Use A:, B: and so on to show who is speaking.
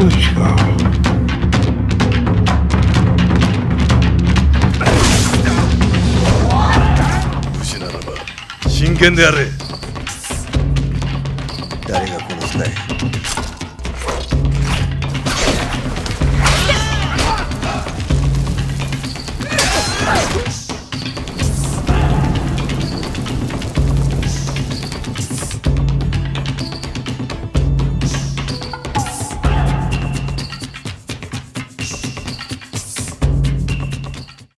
A: 命か。
B: 武士ならば真剣であれ。
A: 誰が殺したい？